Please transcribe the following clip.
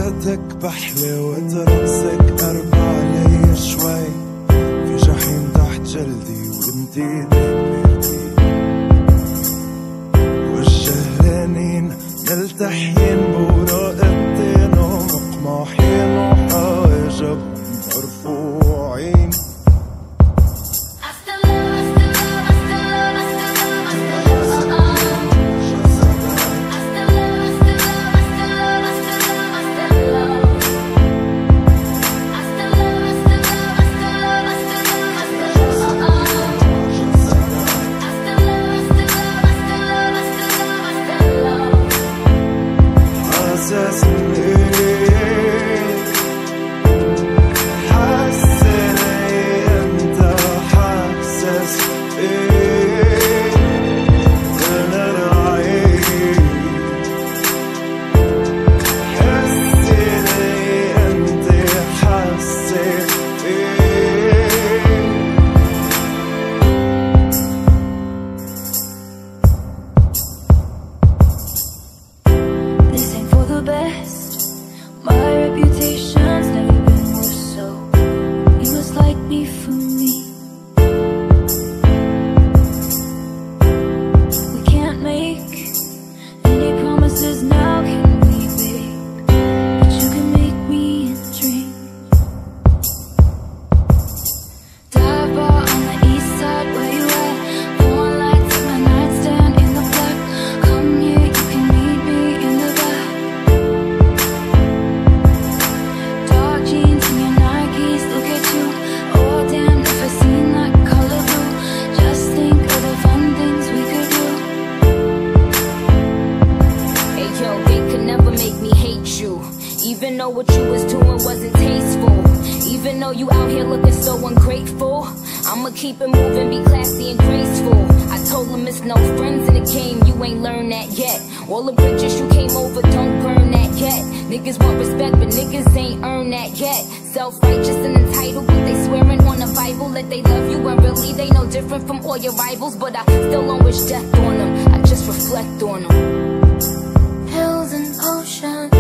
صوتك بحلى وترقصك قرب علي شوي، في جحيم تحت جلدي وانتي تكبرتي، والجهلانين ملتحين بوراقتين ومقماحين وحواجب مرفوعين. Even though what you was doing wasn't tasteful, even though you out here looking so ungrateful, I'ma keep it moving, be classy and graceful. I told them it's no friends in the game, you ain't learned that yet. All the bridges you came over, don't burn that yet. Niggas want respect, but niggas ain't earned that yet. Self-righteous and entitled, but they swearing on the Bible that they love you, and really they no different from all your rivals. But I still don't wish death on them, I just reflect on them. Pills and potions,